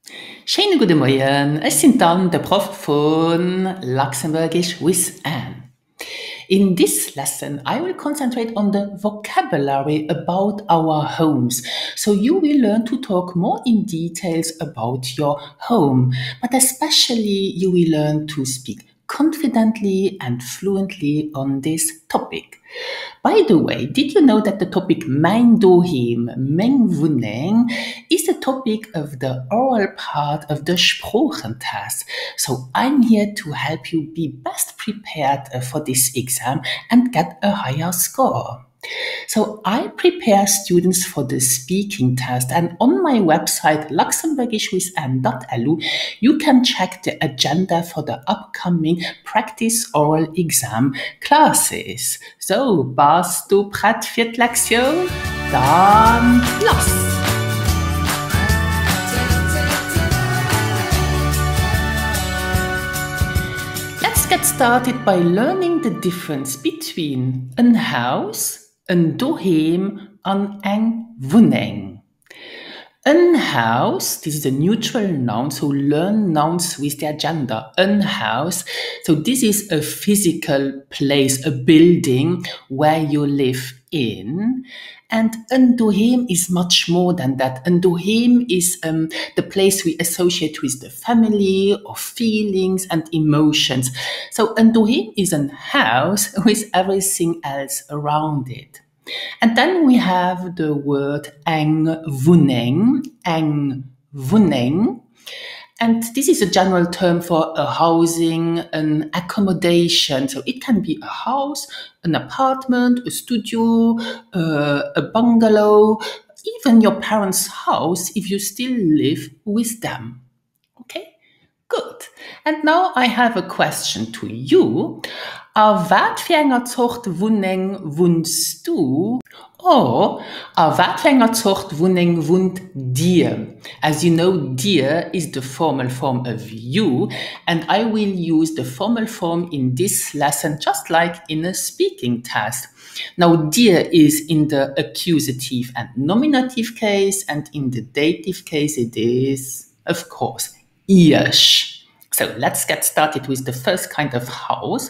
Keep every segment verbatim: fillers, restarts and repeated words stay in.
Schönen guten Morgen, ich bin dann der Prof von Luxembourgish with Anne. In this lesson, I will concentrate on the vocabulary about our homes. So you will learn to talk more in details about your home, but especially you will learn to speak confidently and fluently on this topic. By the way, did you know that the topic Mijn Doheem, Mijn Woning is the topic of the oral part of the Sprochentest? So I'm here to help you be best prepared uh, for this exam and get a higher score. So I prepare students for the speaking test, and on my website luxembourgish with anne dot l u you can check the agenda for the upcoming practice oral exam classes. So, bist du bereit für die Lektion? Dann los! Let's get started by learning the difference between a house, een doheem and een woning. Een house, this is a neutral noun, so learn nouns with their gender. Een house, so this is a physical place, a building where you live in. And een doheem is much more than that. Een doheem is um, the place we associate with the family or feelings and emotions. So een doheem is a house with everything else around it. And then we have the word een woning, een woning. And this is a general term for a housing, an accommodation. So it can be a house, an apartment, a studio, uh, a bungalow, even your parents' house if you still live with them. Okay, good. And now I have a question to you. A wat voor een soort woning woonst du? Or, a wat voor een soort woning woont dir? As you know, dir is the formal form of you, and I will use the formal form in this lesson just like in a speaking test. Now, dir is in the accusative and nominative case, and in the dative case it is, of course, ish. So let's get started with the first kind of house.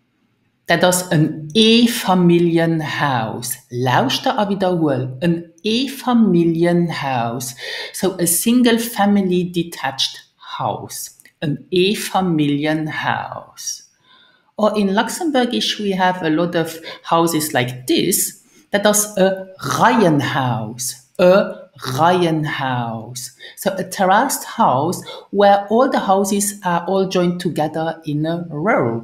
Dat is een E-Familienhaus. Luister a wiederholen. Een E-Familienhaus. So a single family detached house. Een E-Familienhaus. Or in Luxembourgish we have a lot of houses like this. Dat is a Reihenhaus. A Reihenhaus. So a terraced house where all the houses are all joined together in a row.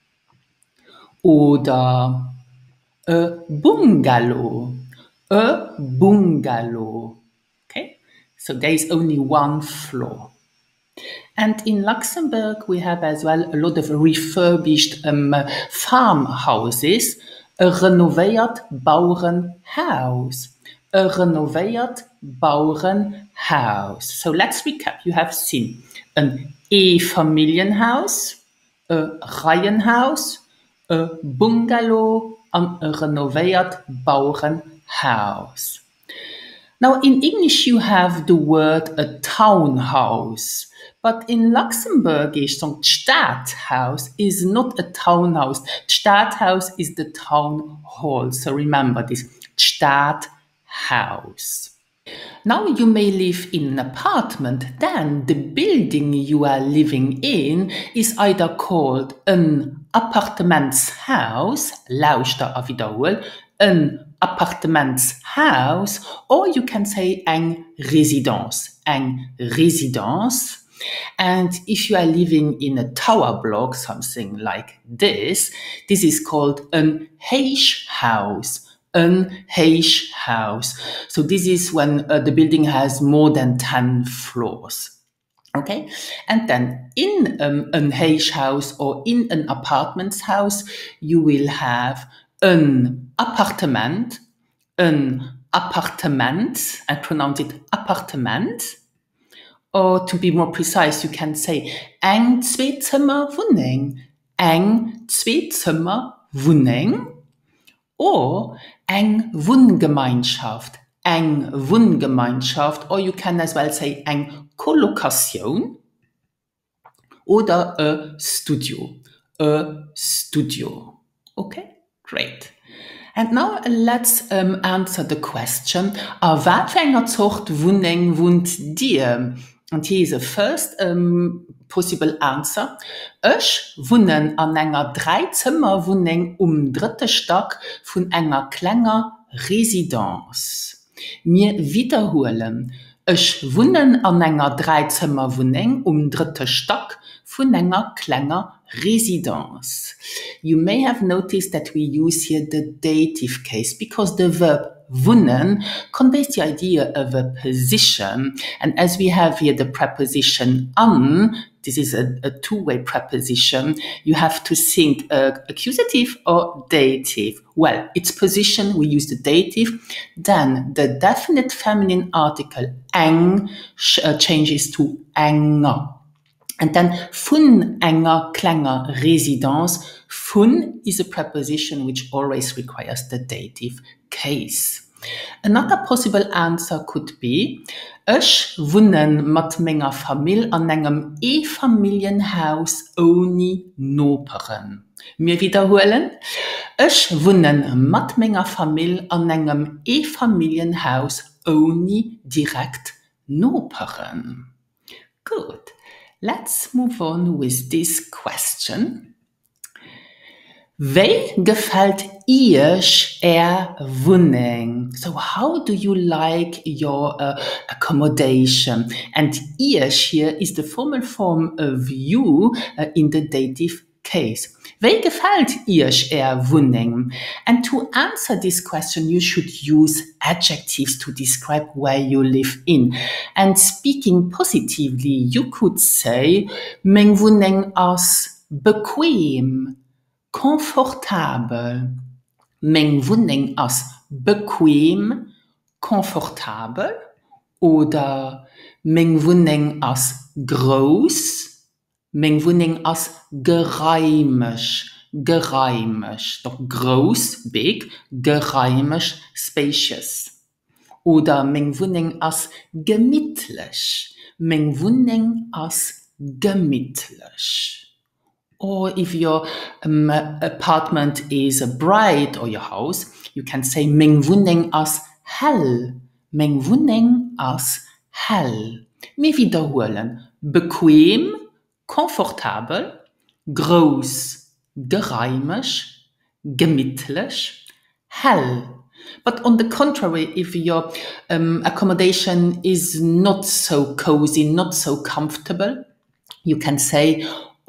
Oder a bungalow, a bungalow. Okay, so there is only one floor. And in Luxembourg, we have as well a lot of refurbished um, farmhouses, a renovated Bauernhaus, a renovated Bauernhaus. So let's recap. You have seen an E-Familienhaus, a Reihenhaus, a bungalow, and a renovated Bauernhaus. Now, in English, you have the word a townhouse, but in Luxembourgish, so Stadthaus is not a townhouse. Stadthaus is the town hall. So remember this, Stadthaus. Now you may live in an apartment, then the building you are living in is either called an Appartementshaus, luister a wiederholen, an Appartementshaus, or you can say ein Residence, ein Residence. And if you are living in a tower block, something like this, this is called an Heischhaus. An Heischhaus. So this is when uh, the building has more than ten floors. Okay, and then in um, an Heischhaus or in an apartment's house, you will have an appartement, an appartement, I pronounce it appartement, or to be more precise, you can say ein Zweizimmerwohnung, ein Zweizimmerwohnung, or ein Wohngemeinschaft, eng Wohngemeinschaft, or you can as well say eng Kollokation oder a studio. A studio. Okay, great. And now let's um, answer the question, a wat für enger Zucht Wohnung wohnt dir? And here is the first um, possible answer. Ich wohne an enger Dreizimmerwohnung um dritte Stock von enger kleiner Residenz. Wir wiederholen. Ich wohne an enger Dreizimmerwohnung um dritte Stock von enger kleiner Residenz. You may have noticed that we use here the dative case because the verb wohnen conveys the idea of a position, and as we have here the preposition an, this is a, a two-way preposition, you have to think uh, accusative or dative. Well, its position, we use the dative, then the definite feminine article eng uh, changes to enger. And then von enger kleiner Residenz, von is a preposition which always requires the dative case. Another possible answer could be, ich wohne mit meiner Familie an einem E-Familienhaus ohne Noperen. Wir wiederholen. Ich wohne mit meiner Familie an einem E-Familienhaus ohne direkt Noperen. Good. Let's move on with this question. Wie gefällt euch er Wohnung? So how do you like your uh, accommodation? And euch here is the formal form of you uh, in the dative case. Wie gefällt euch er Wohnung? And to answer this question, you should use adjectives to describe where you live in. And speaking positively, you could say, mein Wohnung ist bequem, komfortabel. Mein Wohnung ist bequem, komfortabel. Oder mein Wohnung ist groß. Mein Wohnung ist geräumig, geräumig. Doch groß, big, geräumig, spacious. Oder mein Wohnung ist gemütlich. Mein Wohnung ist gemütlich. Or if your um, apartment is bright or your house, you can say mein Wohnung ist hell. Mein Wohnung ist hell. Wir wiederholen. Bequem, komfortabel, groß, geräumig, gemütlich, hell. But on the contrary, if your um, accommodation is not so cozy, not so comfortable, you can say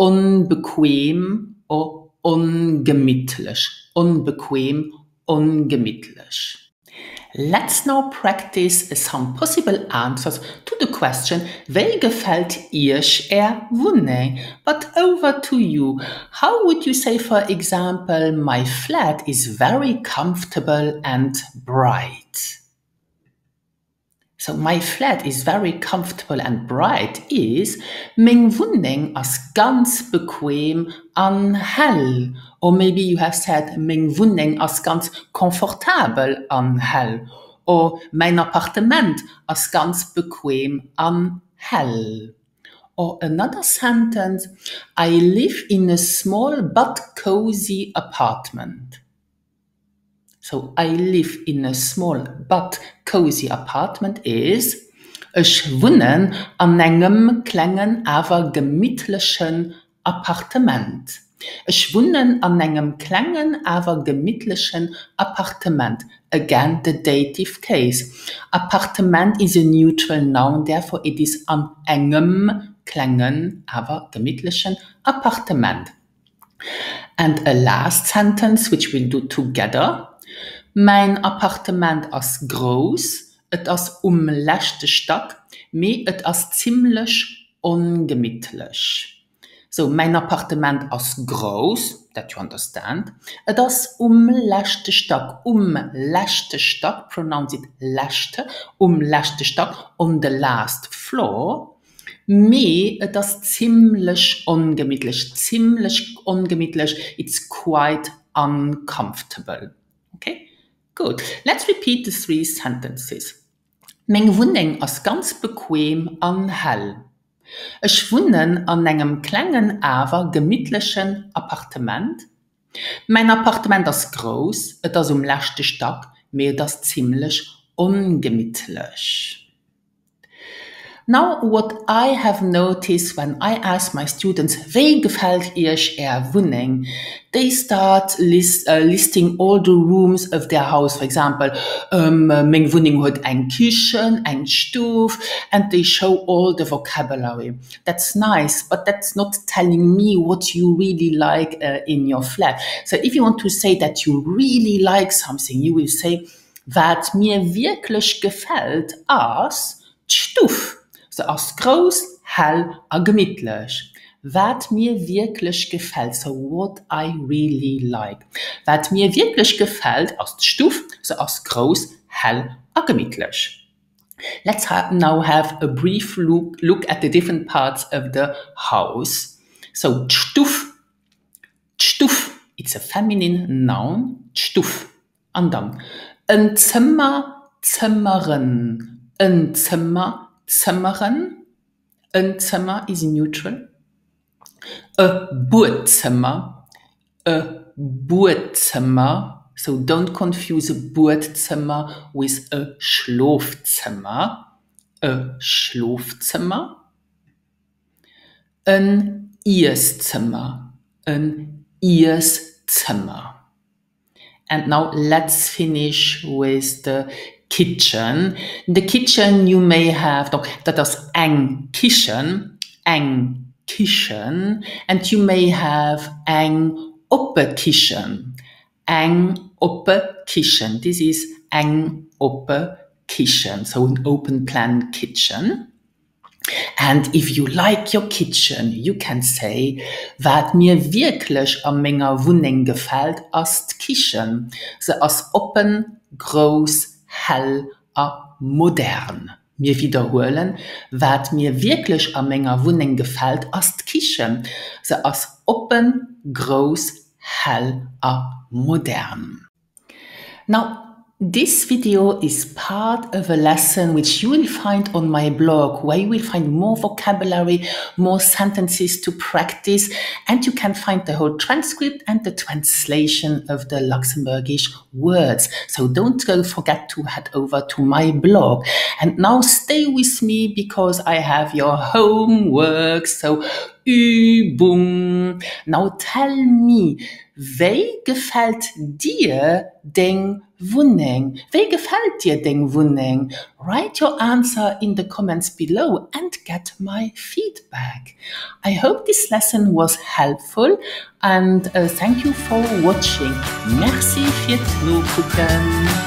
unbequem or ungemütlich. Unbequem, ungemütlich. Let's now practice some possible answers to the question, wie gefällt euch er Wohnung? But over to you. How would you say, for example, my flat is very comfortable and bright? So my flat is very comfortable and bright is, mein Wohnung ist ganz bequem und hell. Or maybe you have said, mein Wohnung ist ganz komfortabel und hell. Or mein Appartement ist ganz bequem und hell. Or another sentence, I live in a small but cozy apartment. So I live in a small but cozy apartment is, ich wohne an einem kleinen, aber gemütlichen Appartement. Ich wohne an einem kleinen, aber gemütlichen Appartement. Again, the dative case. Appartement is a neutral noun, therefore it is an engem, kleinen, aber gemütlichen Appartement. And a last sentence, which we'll do together. Mein Appartement ist groß, et ist um letzte Stock, me et ist ziemlich ungemütlich. So, mein Appartement ist groß, that you understand, et ist um letzte Stock, um letzte Stock, pronounce it letzte, um letzte Stock, on the last floor, me et ist ziemlich ungemütlich, ziemlich ungemütlich, it's quite uncomfortable. Okay? Good. Let's repeat the three sentences. Meng Wohnung ist ganz bequem an hell. Ich wohne an einem kleinen, aber gemütlichen Appartement. Mein Appartement ist groß, es ist um letzten Stock, mir das ziemlich ungemütlich. Now, what I have noticed when I ask my students, wie gefällt euch ihre Wohnung? They start list, uh, listing all the rooms of their house. For example, um, meine Wohnung hat ein Küchen, ein Stuf, and they show all the vocabulary. That's nice, but that's not telling me what you really like uh, in your flat. So if you want to say that you really like something, you will say, was mir wirklich gefällt, als Stuf. So als groß, hell und gemütlich. Was mir wirklich gefällt, so what I really like. Was mir wirklich gefällt, als Stuf, so als groß, hell und gemütlich. Let's ha now have a brief look, look at the different parts of the house. So Stuf, Stuf, it's a feminine noun, Stuf. Und dann ein Zimmer, Zimmerin, ein Zimmer, Zimmeren, ein Zimmer is neutral. A Bootzimmer, a Bootzimmer. So don't confuse a Bootzimmer with a Schlafzimmer. A Schlafzimmer. Ein Ihrszimmer, ein Ihrszimmer. And now let's finish with the kitchen. In the kitchen you may have, that is ein Kitchen, ein Kitchen, and you may have ein Oppe Kitchen, ein Oppe Kitchen. This is ein Oppe Kitchen, so an open plan kitchen. And if you like your kitchen, you can say, was mir wirklich an meiner Wohnung gefällt, ist die Kitchen. Sie ist open, groß, hell und modern. Wir wiederholen, was mir wirklich an meiner Wohnung gefällt, ist die Kitchen. Sie ist open, groß, hell und modern. Now, this video is part of a lesson which you will find on my blog, where you will find more vocabulary, more sentences to practice, and you can find the whole transcript and the translation of the Luxembourgish words. So don't go forget to head over to my blog. And now stay with me because I have your homework. So Übung. Now tell me, wie gefällt dir den Wohnung? Wie gefällt dir den Wohnung? Write your answer in the comments below and get my feedback. I hope this lesson was helpful and uh, thank you for watching. Merci fürs Zugucken.